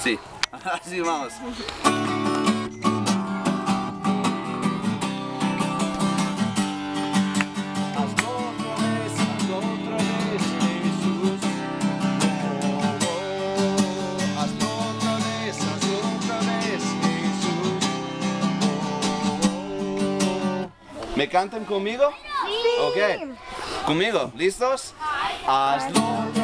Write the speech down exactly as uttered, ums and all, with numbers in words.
Sí, así vamos. ¿Me cantan conmigo? Sí. Ok. ¿Conmigo? ¿Listos? Hazlo.